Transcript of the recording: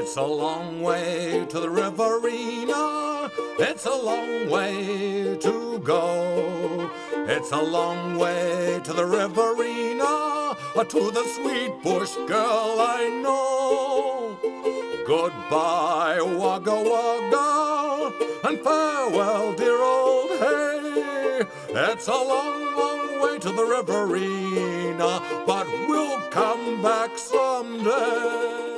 It's a long way to the Riverina. It's a long way to go. It's a long way to the Riverina, to the sweet bush girl I know. Goodbye, Wagga Wagga, and farewell, dear old hay. It's a long, long way to the Riverina, but we'll come back someday.